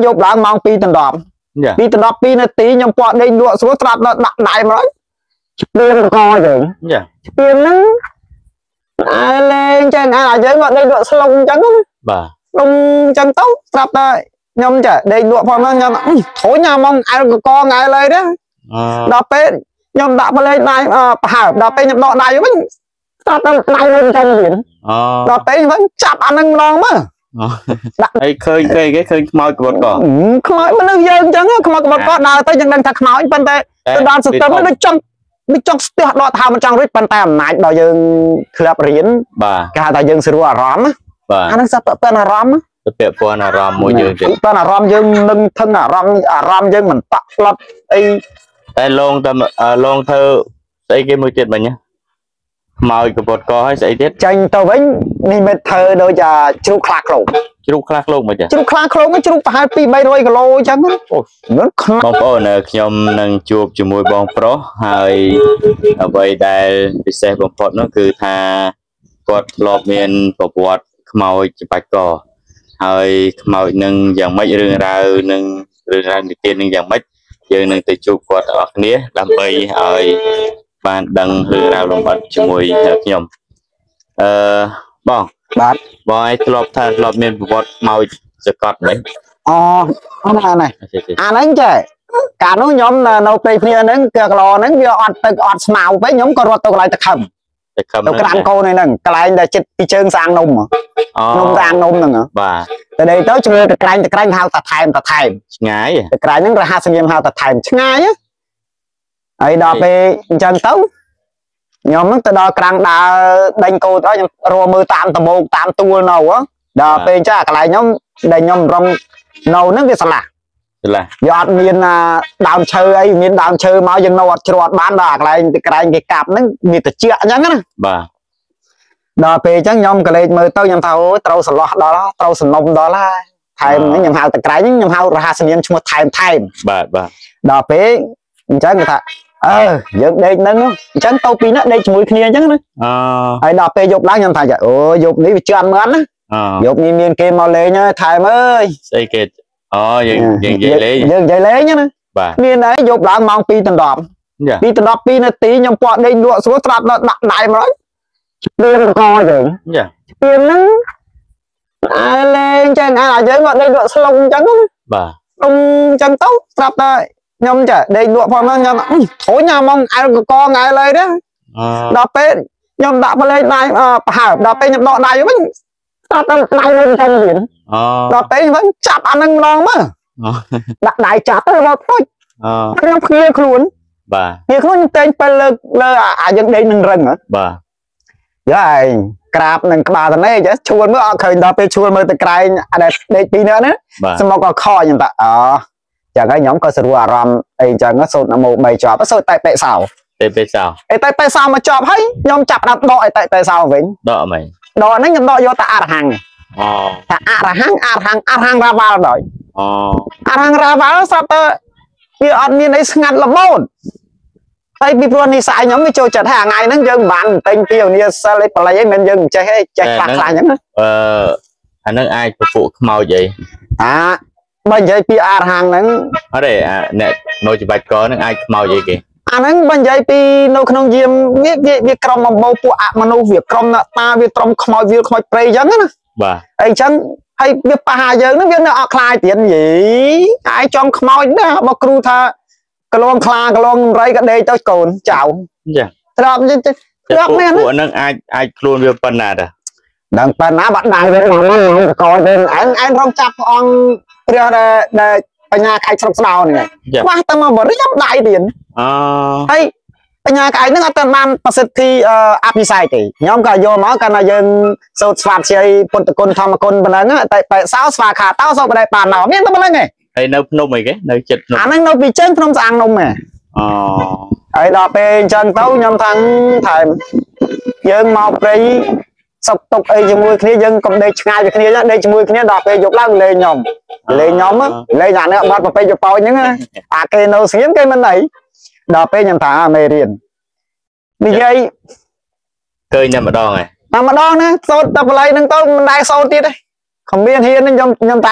dụcឡើងម៉ោង 2 ដណ្ដប់ 2 ដណ្ដប់ 2 នាទីខ្ញុំពាត់ដេកលក់ស្រួលត្រាប់ដាក់ដៃមកហើយស្ពានកយើងស្ពានហ្នឹងលេងចឹងយើងមកដេកលក់ស្លុងចឹងបាទស្លុងចឹងទៅត្រាប់តែខ្ញុំចាដេកលក់ផងខ្ញុំធុញអាម៉ងអែលកងអែលហើយណាដល់ពេលខ្ញុំដាក់ប្រឡេងដៃប្រហើបដល់ពេលខ្ញុំដកដៃវិញស្រាប់តែដៃវិញចឹងទៀតដល់ពេលវិញចាប់អានឹងម្ដងមើលដាក់ហើយឃើញគេឃើញខ្មោចក្បត់កខ្មោចមនុស្សយើងចឹងខ្មោចក្បត់កដើរទៅយើងដឹងថាខ្មោចប៉ុន្តែទៅដល់សិស្ទឹមដូចចង់ស្ទះដកថាមិនចង់រួចប៉ុន្តែអំណាចដល់យើងធ្លាប់រៀនបាទគេហៅថាយើងស្រួលអារម្មណ៍បាទអានឹងសពពាន់អារម្មណ៍ពាក់ព័ន្ធអារម្មណ៍មួយយើងទៀតពាន់អារម្មណ៍យើងនឹងថឹងអារម្មណ៍យើងមិនបាក់ផ្លត់អីតែលងធ្វើស្អីគេមួយទៀតមិញខ្មោចកពតកហើយស្អីទៀតចាញ់ទៅវិញនេះមិនធ្វើដូចជ្រូកខ្លាឃ្លោកមិនចាជ្រូកខ្លាឃ្លោកជ្រូកប្រហែល 200-300 គីឡូអញ្ចឹងអូហ្នឹងបងប្អូនខ្ញុំនឹងជួបជាមួយបងប្រុសហើយអ្វីដែលពិសេសបំផុតនោះគឺថាគាត់ធ្លាប់មានប្រវត្តិខ្មោចច្បាច់កហើយខ្មោចនឹងយ៉ាងម៉េចរឿងរ៉ាវនឹងនិទាននឹងយ៉ាងម៉េចយើងនឹងទៅជួបគាត់ទាំងអស់គ្នាដើម្បីឲ្យបានដឹងរឿងរ៉ាវលម្អិតជាមួយខ្ញុំបងបាទបងឯងធ្លាប់មានប្រវត្តិខ្មោចសកត់មិនអាហ្នឹងចេះកាលនោះខ្ញុំនៅពេលគ្នាហ្នឹងគឺកន្លហ្នឹងវាអត់ទឹកអត់ស្មៅពេកខ្ញុំក៏រត់ទៅកន្លែងទឹកខឹមទៅក្រានកូនហ្នឹងកន្លែងដែលចិត្តពីជើងសាងនំសាងនំហ្នឹងបាទទៅទៅជំរឿទៅក្រែងហៅតាថែមឆ្ងាយទៅក្រែងហ្នឹងរហ័សសញ្ញាហៅតាថែមឆ្ងាយហើយដល់ពេលអញ្ចឹងទៅខ្ញុំហ្នឹងទៅដល់ក្រាំងដើរដេញកោតហើយខ្ញុំរមើលតាមតមោកតាមទួលនៅដល់ពេលចាកន្លែងខ្ញុំដែលខ្ញុំរំនៅហ្នឹងវាឆ្លាស់វាអត់មានដើមឈើអីមានដើមឈើមកយើងនៅអត់ច្រត់បានដល់កន្លែងក្រែងគេកាប់ហ្នឹងវាត្រជាក់អញ្ចឹងណាបាទដល់ពេលអញ្ចឹងខ្ញុំក៏លេចមើលទៅខ្ញុំថាអូត្រូវសន្លោះដល់ត្រូវសំណុំដល់ហើយថែមខ្ញុំហៅតក្រែងខ្ញុំហៅរហ័សនាមឈ្មោះថែមបាទដល់ពេលអញ្ចឹងគេថាយើងដេកហ្នឹងអញ្ចឹងទៅពីណាដេកជាមួយគ្នាអញ្ចឹងណាហើយដល់ពេលយប់ឡើងខ្ញុំថាអូយប់នេះវាជឿនមែនណាយប់នេះមានគេមកលេងហើយថែមអើយស្អីគេយើងនិយាយលេងណាបាទមានអីយប់ឡើងម៉ោង 2 ដណ្ដប់ 2 ដណ្ដប់ 2 នាទីខ្ញុំពាត់ដេកលក់ស្រួលត្រាប់ដាក់ដៃមកហើយស្ពានកយើងស្ពានហ្នឹងលេងចឹងយើងមកដេកលក់ស្លុងអញ្ចឹងបាទស្លុងអញ្ចឹងទៅត្រាប់តែខ្ញុំចាដេកលក់ផងខ្ញុំធុញអាម៉ងអែលកងអែលហើយណាដល់ពេលខ្ញុំដាក់ប្រឡេងដៃប្រហើបដល់ពេលខ្ញុំដកដៃវិញស្រាប់តែដៃវិញចឹងទៀតដល់ពេលវិញចាប់អានឹងម្ដងមើលដាក់ដៃចាប់ទៅមកផ្ទុចខ្ញុំភ្ងាខ្លួនបាទភ្ងាខ្លួនខ្ញុំតែងពេលលើយើងដេកនឹងរឹងបាទយាយក្រាបនឹងក្បាលតនេឈួលមើលអត់ឃើញដល់ពេលឈួលមើលទៅក្រែងអាដេកពីរនាក់ណាស្មកក៏ខខ្ញុំថាចឹងហើយខ្ញុំក៏ស្រួលអារម្មណ៍អីចឹងសូត្រនមោ3ចប់សូត្រតែពេសោតែពេសោមកចប់ហើយខ្ញុំចាប់ដាក់ដកឲ្យតែពេសោវិញដកមិនដកហ្នឹងខ្ញុំដកយកតែអរហង្គថាអរហង្គរាវ៉ាល់ដល់អរហង្គរាវ៉ាល់ស្រាប់តែវាអត់មានអីស្ងាត់ល្មូនហើយពីព្រោះនិស័យខ្ញុំវាចូលចិត្តហើយថ្ងៃហ្នឹងយើងមិនបានទិញពីវិញ្ញាសិលអីបល័យអីមិនយើងចេះខ្លះអញ្ចឹងអាហ្នឹងអាចពពួកខ្មោចអីបើនិយាយពីអរហង្គហ្នឹងអត់ទេអ្នកនៅច្បាច់កហ្នឹងអាចខ្មោចអីគេអាហ្នឹងបើនិយាយពីនៅក្នុងយាមវាក្រុមអំបោពួកអមនុស្សវាក្រុមអ្នកតាវាក្រុមខ្មោចវាខ្មោចព្រៃអញ្ចឹងណាបាទអីអញ្ចឹងហើយវាប៉ះយើងហ្នឹងវានៅអត់ខ្លាចទៀតនិយាយឯងចំខ្មោចណាបើគ្រូថាកលងខ្លាកលងរៃក៏ដេកទៅកូនចៅចាត្រាប់មែនពួកហ្នឹងអាចខ្លួនវាប៉ុណ្ណាដែរដឹងប៉ុណ្ណាបាត់ដៃវាមកកយវិញឯងរងចាប់ព្រះអង្គព្រះដែលបញ្ញាក្អែកស្រុកស្ដោនេះខ្វះតែមកបរិយាដៃទៀតហើយបញ្ញាក្អែកហ្នឹងអត់ទាន់បានប្រសិទ្ធិអភិសេកទេខ្ញុំក៏យកមកកាលណាយើងសូត្រស្វាធ្យាយពុទ្ធគុណធម្មគុណប៉ុណ្ណឹងតែបែកសោស្វាខាតោសូបដៃបានមកមានតែប៉ុណ្្នឹងឯងហើយនៅភ្នំអីគេនៅចិត្តភ្នំអាហ្នឹងនៅពីជើងភ្នំស្អាងនំឯងហើយដល់ពេលអញ្ចឹងទៅខ្ញុំថាថែមយើងមកព្រៃសុកតុកអីជាមួយគ្នាយើងកុំដេកឆ្ងាយពីគ្នាដេកជាមួយគ្នាដល់ពេលយប់ឡើងលេងខ្ញុំលេងអានេះបាត់ប្រពេចប្រប៉ោចហ្នឹងអាគេនៅស្ងៀមគេមិនអីដល់ពេលខ្ញុំថាមេរៀននិយាយឃើញតែម្ដងឯងតែម្ដងណាសូត្រតែបល័យហ្នឹងទៅមិនដែរសូត្រទៀតទេខំមានហ៊ានខ្ញុំតែចាប់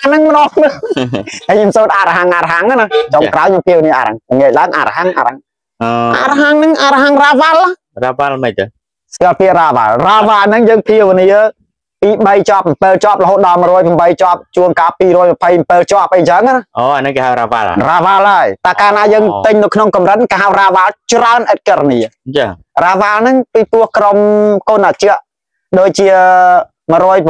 ហ្នឹងម្ដងហើយខ្ញុំសូត្រអរហង្គណាចុងក្រោយខ្ញុំពីនេះអរហង្គងាយឡើងអរហង្គហ្នឹងអរហង្គរាវ៉ាល់មិនទេស្គាល់ពីរាវ៉ាល់ហ្នឹងយើងភាវនាពី3ជាប់7ជាប់រហូតដល់108ជាប់ជួនកាល227ជាប់អីចឹងណាអូអានេះគេហៅរាវ៉ាល់ហើយតែកាលណាយើងទិញនៅក្នុងកម្រិតគេហៅរាវ៉ាល់ច្រើនឥតគណនាចារាវ៉ាល់ហ្នឹងពីតួក្រុមកូនអាជាដូចជា108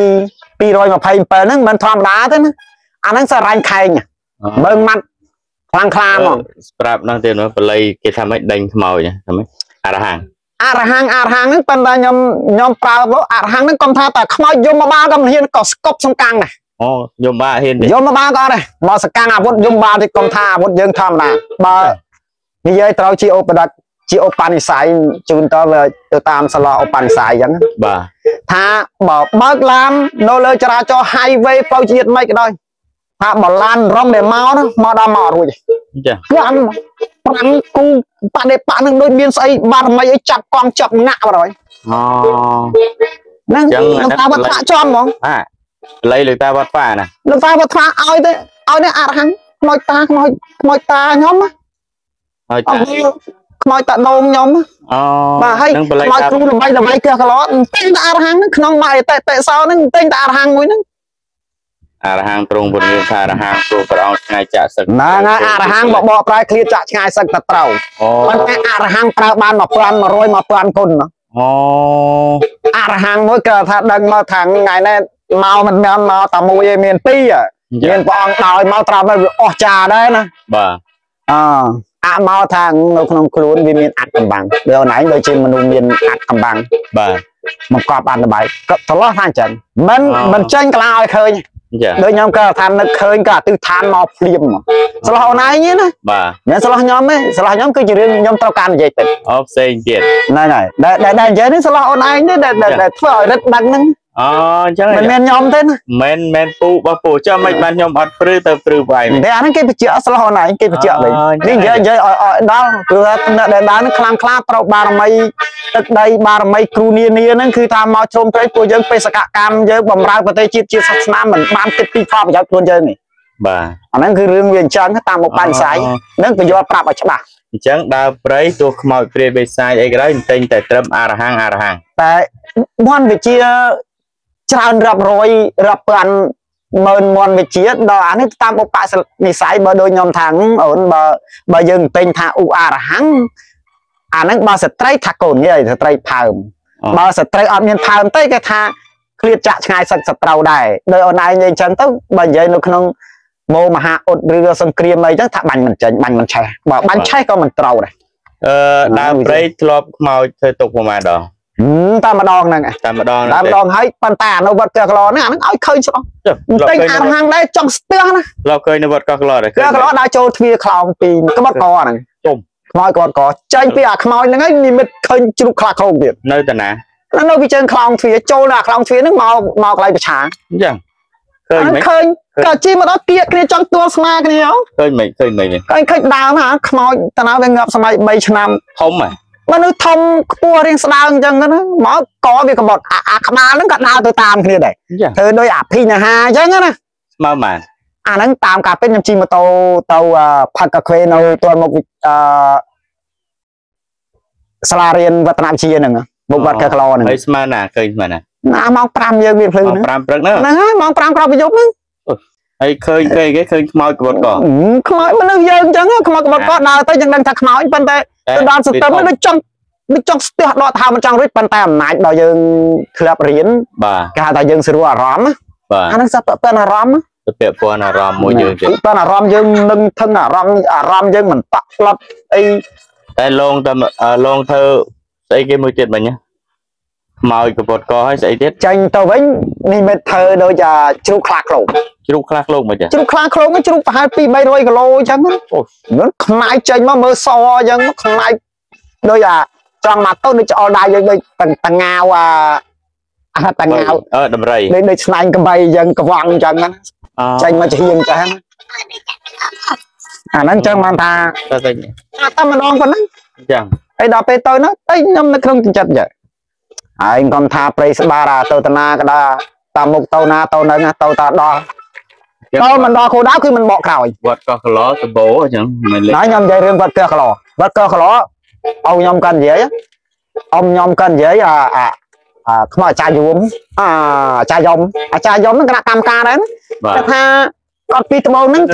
227ហ្នឹងមិនធម្មតាទេណាអាហ្នឹងសារ៉ាញ់ខែងមើងម៉ាត់ខ្លាំងខ្លាហ្មងស្រាប់ហ្នឹងទៀតបល័យគេថាមិនដេញខ្មោចថាម៉េចអរហង្គហ្នឹងប៉ុន្តែខ្ញុំប្រើអរហង្គហ្នឹងកុំថាតែខ្មោចយមបាលក៏មិនហ៊ានក៏ស្គប់សង្កាំងដែរអូយមបាលហ៊ានទេយមបាលក៏ដែរមកសង្កាំងអាវុធយមបាលទីកុំថាអាវុធយើងធម្មតាបើនិយាយត្រូវជាឧបដិជាឧបនិស្ស័យជូនទៅតាមសឡោឧបនិស្ស័យអញ្ចឹងបាទថាបើកឡាននៅលើចរាចរណ៍ highway ផ្លូវជាតិមិនក៏ដោយថាបើឡានរំដែលមកដល់មករួចចា5គូបដិបៈនឹងដូចមានស្អីបារមីអីចាប់កងចាប់ងាក់បាត់ហើយអូហ្នឹងតាវត្តផ្អាចំហ្មងលៃលើតាវត្តផ្អាណាលើតាវត្តផ្អាឲ្យទៅឲ្យនេះអរហង្គខ្មោចតាខ្ញុំហើយខ្មោចតាដងខ្ញុំអូបាទហើយខ្មោចគ្រូល្បីគឺកឡោទទិញតាអរហង្គហ្នឹងក្នុងបាយតេសោហ្នឹងទិញតាអរហង្គមួយហ្នឹងអរហង្គទ្រង់ពន្យល់ថាអរហង្គព្រោះព្រះអង្គឆ្ងាយចាក់សឹកណាអរហង្គបកប្រែឃ្លាចាក់ឆ្ងាយសឹកទៅត្រូវប៉ុន្តែអរហង្គប្រើបាន1100 គុណអូអរហង្គមួយគឺថាដឹងមកថាថ្ងៃនេះមកមិនមែនមកតែមួយឯងមាន2មានព្រះអង្គដោយមកត្រាប់ឲ្យវាអស់ចាដែរណាបាទមកថានៅក្នុងខ្លួនវាមានអាត់កំបាំងដូចអូនឯងដូចជាមនុស្សមានអាត់កំបាំងបាទមកកប់បានល្បាយក៏ត្រឡោះថាអញ្ចឹងមិនចេញកន្លងឲ្យឃើញដូចខ្ញុំក៏ថានឹកឃើញក៏អាទិដ្ឋានមកភ្លាមស្លោះអូនឯងណាបាទមិនស្លោះខ្ញុំទេស្លោះខ្ញុំគឺជារឿងខ្ញុំត្រូវការនិយាយទៅអូផ្សេងទៀតហ្នឹងហើយដែលនិយាយនេះស្លោះអូនឯងទេដែលធ្វើឲ្យរឹតដឹងហ្នឹងអូអញ្ចឹងមិនមែនខ្ញុំទេណាមែនពូរបស់ពូចាំមិនបានខ្ញុំអត់ព្រឺទៅព្រឺវាយតែអាហ្នឹងគេបញ្ជាក់ស្លោះអូនឯងគេបញ្ជាក់វិញនេះនិយាយឲ្យដល់ព្រោះថាអ្នកដែលដើរហ្នឹងខ្លាំងខ្លាត្រូវបារមីទឹកដីបារមីគ្រូនានាហ្នឹងគឺថាមកជ្រុំព្រៃពួកយើងបេសកកម្មយើងបំរើប្រទេសជាតិជាសាសនាមិនបានគិតពីផលប្រយោជន៍ខ្លួនយើងនេះបាទអាហ្នឹងគឺរឿងវាអញ្ចឹងតាមមុខបានផ្សាយនឹងបញ្យល់ប្រាប់ឲ្យច្បាស់អញ្ចឹងដើរព្រៃទោះខ្មោចព្រាយបិសាចអីក៏ដោយទិញតែត្រឹមអរហង្គតែមន់វិជាច្រើនរាប់រយរាប់ពាន់ម៉ឺនមន់វិជាដល់អានេះតាមឧបនិស្ស័យបើដូចខ្ញុំថាអូនបើយើងទិញថាឧអរហង្គអាហ្នឹងបើស្ត្រីថាកូនងាយស្ត្រីផើមបើស្ត្រីអត់មានផើមទេគេថាឃ្លាតចាក់ឆ្ងាយសឹកសត្រូវដែរដោយអូនឯងនិយាយអញ្ចឹងទៅបើនិយាយនៅក្នុងម៉ូមហាអ៊ុតឬសង្គ្រាមអីចឹងថាបាញ់មិនចេញបាញ់មិនឆេះបើបាញ់ឆេះក៏មិនត្រូវដែរដើមព្រៃធ្លាប់ខ្មោចធ្វើទុកប្រហែលដងតែម្ដងហ្នឹងតែម្ដងហើយប៉ុន្តែនៅវត្តកកឡហ្នឹងអាហ្នឹងឲ្យឃើញស្រស់តែអរហង្គដែរចង់ស្ទះណាធ្លាប់ឃើញនៅវត្តកកឡដែរកកឡដើរចូលទ្វារខ្លោងពីក្បត់កហ្នឹងជុំខ្មោចគាត់ក៏ចេញពីអាខ្មោចហ្នឹងហើយនិមិត្តឃើញជ្រូកខ្លាឃ្លោកទៀតនៅតាណានៅពីជើងខ្លោងទ្វារចូលដល់ខ្លោងទ្វារហ្នឹងមកកន្លែងប្រឆាំងអញ្ចឹងឃើញក៏ជីមកដល់គៀកគ្នាចង់ទួលស្មាគ្នាឃើញមិនឃើញដើមណាខ្មោចតាណាវាងាប់សម័យ3ឆ្នាំធំហ៎មនុស្សធំខ្ពស់រៀងស្ដើងអញ្ចឹងណាមកកវាក្បត់អាក្បាលហ្នឹងក៏ដើរទៅតាមគ្នាដែរធ្វើដោយអាភិញហាអញ្ចឹងណាស្មើបានអាហ្នឹងតាមការពិតខ្ញុំជិះម៉ូតូទៅផឹកកាហ្វេនៅទល់មុខសាលារៀនវឌ្ឍនវិទ្យាហ្នឹងមុខវត្តកកឡហ្នឹងហើយស្មើណាឃើញស្មើណាម៉ោង5យើងមានភ្លឺហ្នឹង5ព្រឹកហ្នឹងហើយម៉ោង5ក្រោយប្រយុទ្ធហ្នឹងហើយឃើញគេឃើញខ្មោចក្បត់កខ្មោចមនុស្សយើងអញ្ចឹងខ្មោចក្បត់កដើរទៅយើងដឹងថាខ្មោចប៉ុន្តែទៅដល់សន្ទឹមដូចចង់ស្ទះដកថាមិនចង់រួចប៉ុន្តែអំណាចដល់យើងក្លាប់រៀនគេហៅថាយើងស្រួលអារម្មណ៍អាហ្នឹងសពពាន់អារម្មណ៍ទៅពាក់ព័ន្ធអារម្មណ៍មួយយើងទៀតពាន់អារម្មណ៍យើងនឹងថឹងអារម្មណ៍យើងមិនតក់ផ្លត់អីតែលងធ្វើស្អីគេមួយទៀតមិញខ្មោចក្បត់កហើយស្អីទៀតចាញ់ទៅវិញនេះមិនធ្វើដូចជ្រូកខ្លាឃ្លោកមិនចាជ្រូកខ្លាឃ្លោកជ្រូកប្រហែល200-300 គីឡូអញ្ចឹងអូខ្នាយចេញមកមើលសអញ្ចឹងខ្នាយដូចចង់មកទៅដូចច្អល់ដៃយើងដូចតងាវតងាវដំរីដូចស្នែងកំបីអញ្ចឹងកវ៉ង់អញ្ចឹងចេញមកជាហៀងចាស់អាហ្នឹងចឹងបានថាតែម្ដងប៉ុណ្ណឹងអញ្ចឹងហើយដល់ពេលទៅនោះតែខ្ញុំនៅក្នុងចិត្តចឹងហើយកុំថាព្រៃស្បារទៅតាណាក៏ដល់តាមមុខទៅណាទៅនឹងទៅតាដល់ đó mình đo khô đáo khi mình bọ còi vật có ló từ bố chẳng mình nói nhom dây riêng vật cơ lò ông nhom cần dễ ông nhom cần dễ không phải cha dùm cha dùm nó cái cam ca đấy tha con pít bông nó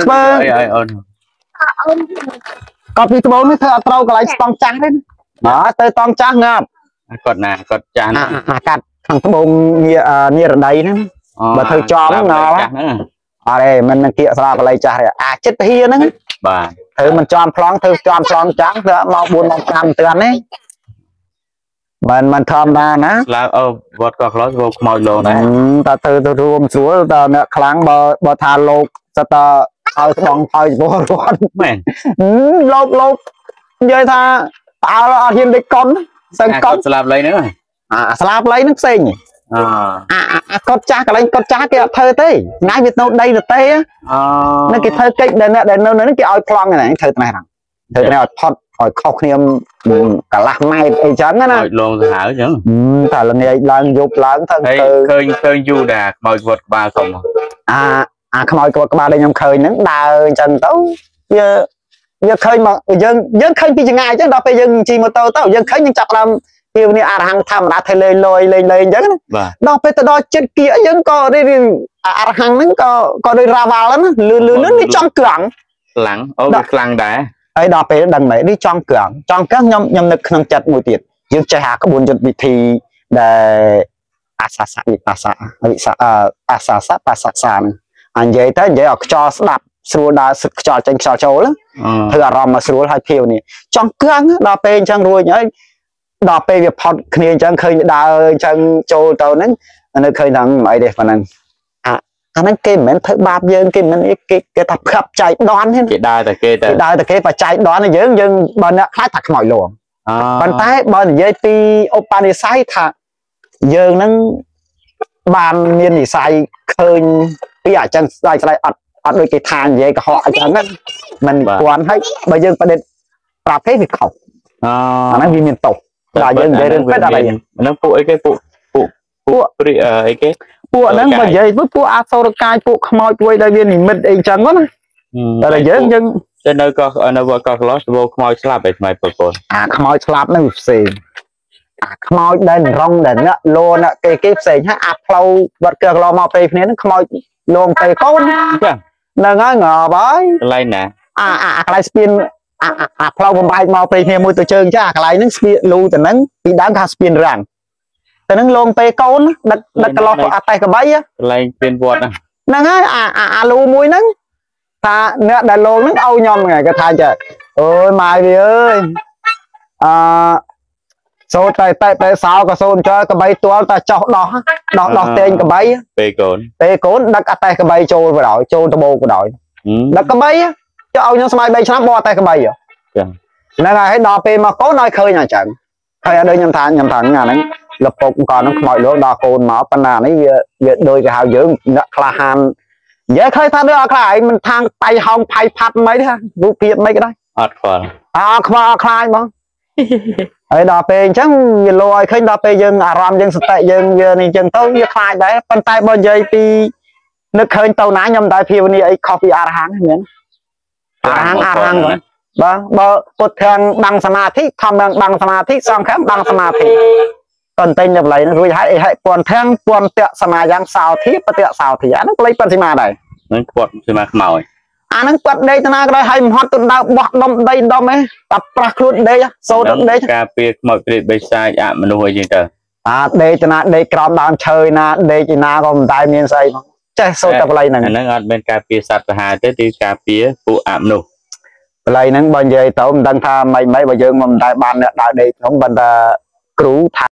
con pít bông nó thưa trâu cái lấy tông trắng đấy đó tới tông trắng ngập cột nè cột trắng cắt thằng bông nia ở đây nữa mà thưa cho nó đây mình kia sao cái lấy cha này chết hia nữa bà thử mình cho plong trắng nữa mau buồn mau cam tường ấy mình thơm ra nè là vật có ló vô mồi lô này ta từ rùm xuống ta nè kháng bờ thà lột ta ao bong ao vô luôn lột chơi tha tao hiện đi con sang con slab lấy nữa slab lấy nước xinh con cha cái lấy con cha kia thơ thế ngay Việt Nam đây là tê á nó cái thơ cây để nó cái ao plong này thơ này thằng này thọt hỏi khóc niệm cả lạc mai ấy trắng á nè luôn hả chứ thà là này lần dục lần thân từ khơi du đà mời vật ba không không hỏi vật ba đây nhầm khơi nắng đào chân tấu giờ khơi mà dân khơi bây giờ ngày chứ đâu bây giờ chỉ một tàu dân khơi nhưng chặt làm điều này hàng tham đã thấy lên chứ đâu bây giờ đó chết kia dân có đi hàng nó có đi ra vào lắm lừa nó đi trong cửa lặng lặng đã ấy đó bây đằng này đi trong các nhom nực năng chặt mùi tiệt dương chạy hạ có 4 chuẩn bị thi để asasa anh vậy tới vậy cho đạp xua đá sực cho tranh cho châu lắm thưa ròm mà xua hai phiêu này trong cương đó bên chẳng rồi nhớ đó bên việc phật kia chẳng khơi đá chẳng châu tàu nó khơi thằng mấy để phần anh anh cái mình thấy bạp dương cái mình cái tập khắp chạy đoán hết cái đai là cái và chạy đoán là dương bên nó khai thật mọi luồng bên tay bên dưới pi opan sai thà dương nó ban miền thì sai khơi bây giờ chẳng sai đôi cái than vậy cả họ chẳng á mình quản hết bây giờประเด็นปรับให้việc học nó vì miền tộc là dân vậy đến hết đây nó phụ ấy cái phụ ấy cái phụ nó mà vậy với phụ Asokai phụ khmoi phụ đây viên mình ấy chẳng á là dân dân trên nơi có lost vô khmoi slap ấy mày phụ khmoi slap nó xì khmoi đền rong đền á luôn á cái xì nhá flow vật cờ lo mau pe này nó khmoi luôn pe con là ngó ngờ bói lại nè lại spin flow một bài mau pe môi từ chân chứ lại nó spin lưu từ nắng bị đáng cả spin rằng từ nắng luôn pe con đặt cái lo tay cái bấy á lại spin vọt à nắng á lưu môi nắng ta nè đại luôn nắng âu nhom ngày cái thay trời ơi mai vì ơi số tay sao cái số cho cái bay tua ta chọc đó tên cái bay pe cồn đặt cái tay cái bay trôi vào đội trôi tao bô của đội đặt cái bay cho ông nhau mai bay snap bo tay cái bay rồi nên là hãy đo pe mà có nói khơi nhà trận khơi ở đây nhầm thằng nhà nó lập cục còn nó mọi lúc đo cồn mà bên nào nó đôi cái hào dưỡng nó là hàn dễ khơi tha đưa lại mình thang tay hông phay phát mấy đó vụ kiện mấy cái đấy khoa khai mà ấy đò pe chẳng lôi khơi đò pe dân ram dân sạch dân này dân tới dân khai đấy bên tay bên dây pi nước khơi tàu ná nhầm đại phiêu này ấy coffee arahang miễn arahang rồi bơ bột thường bằng samadhi tham bằng samadhi xong khám bằng samadhi còn tên nhập lấy rồi hãy còn thêm còn tẹo samadhi sao thiết và tẹo sao thì nó lấy phần gì mà đây nó quật gì mà mỏi nó quật đây cho nó cái hay hot tụi đau bọt đông đây đông ấy tập ra luôn đây số đây cà phê mọi cái bây sai mà nuôi gì trời đây cho nó đây cầm đàn chơi na đây chỉ na còn đại miền xây chơi số tập lấy này nó ngọt bên cà phê sạch hà tới đi cà phê phụ nụ lấy nó bên dưới tao mình đang tha mấy bây giờ mình đại ban đại đây không bên ta cứu